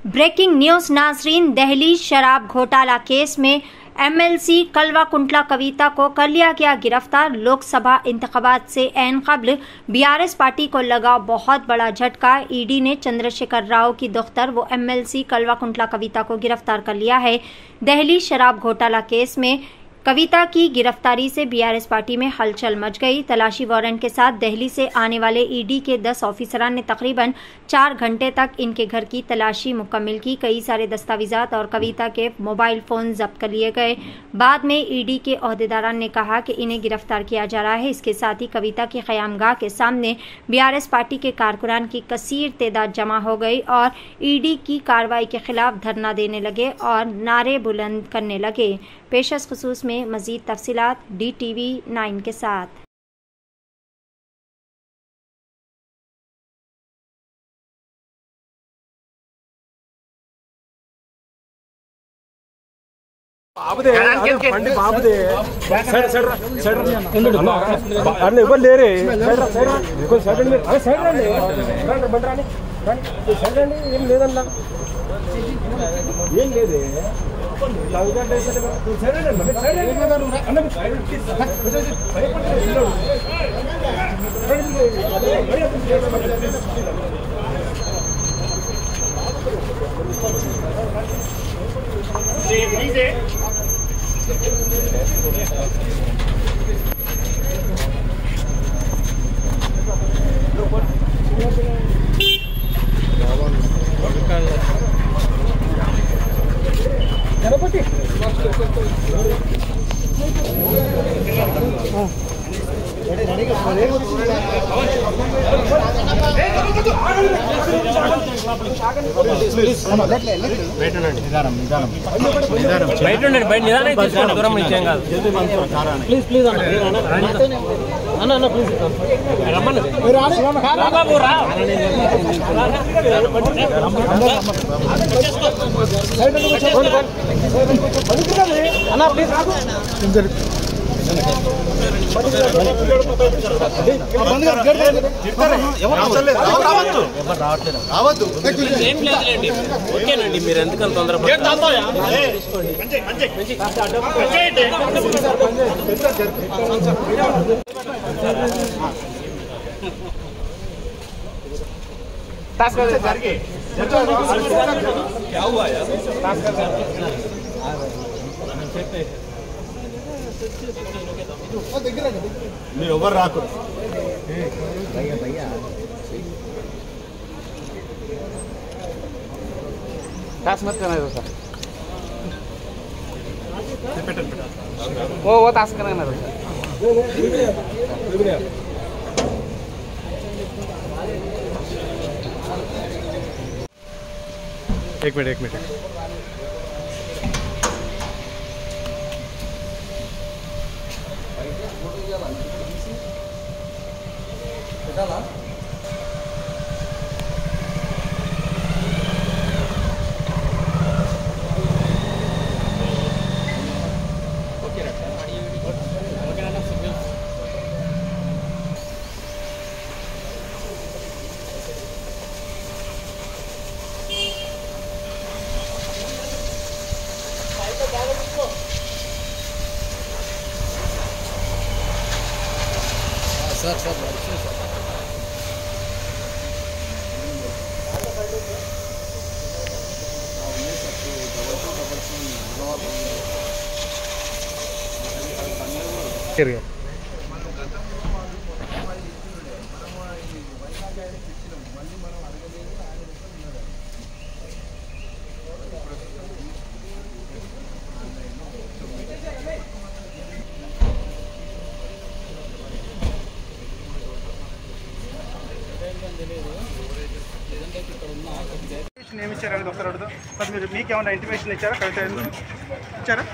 Breaking news नाजरीन, दहली शराब घोटाला केस में एमएलसी कल्वाकुंतला कविता को कर लिया गया गिरफ्तार। लोकसभा इंतखाबात से ऐन कबल बीआरएस पार्टी को लगा बहुत बड़ा झटका। ईडी ने चंद्रशेखर राव की दफ्तर वो एमएलसी कल्वाकुंतला कविता को गिरफ्तार कर लिया है। दहली शराब घोटाला केस में कविता की गिरफ्तारी से बीआरएस पार्टी में हलचल मच गई। तलाशी वारंट के साथ दिल्ली से आने वाले ईडी के 10 ऑफिसरान ने तकरीबन 4 घंटे तक इनके घर की तलाशी मुकम्मल की। कई सारे दस्तावेजात और कविता के मोबाइल फोन जब्त कर लिए गए। बाद में ईडी के ओहदेदारान ने कहा कि इन्हें गिरफ्तार किया जा रहा है। इसके साथ ही कविता की क़यामगाह के सामने बीआरएस पार्टी के कारकुनान की कसीर तादाद जमा हो गई और ईडी की कार्रवाई के खिलाफ धरना देने लगे और नारे बुलंद करने लगे। पेशस खुसूस में मजीद तफसीलात DTV 9 के साथ। क्या हुआ यार? మీరు ఎవరు రాకు टास्क मत करना सर। वो टास्क करना सर। एक मिनट सर ఏమి ఇచ్చారని ఒకసారి అడుగుదాం. మరి మీరు మీకేమైనా ఇంటిమేషన్ ఇచ్చారా? కవిత ఇచ్చారా?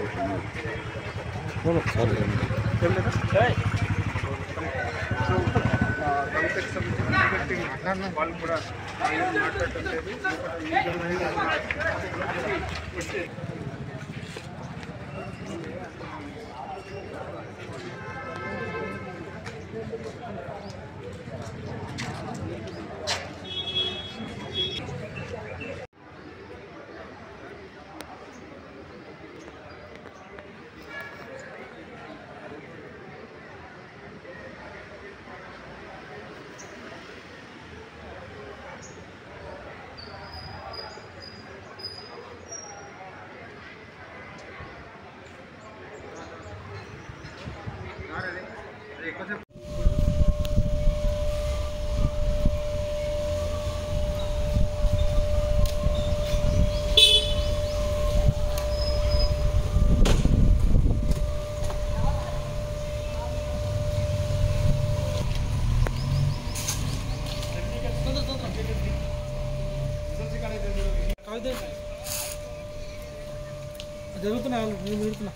ఏం లేదా? కవితకి సంబంధించిన వాళ్ళు కూడా మాట్లాడటం లేదు. జరుగుతున్నా నేను పెడుతున్నా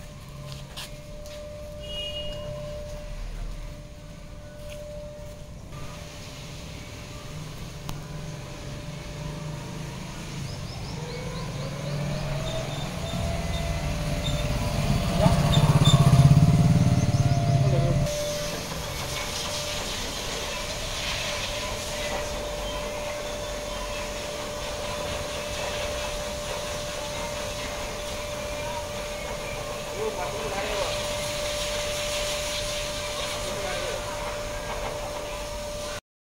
Gracias.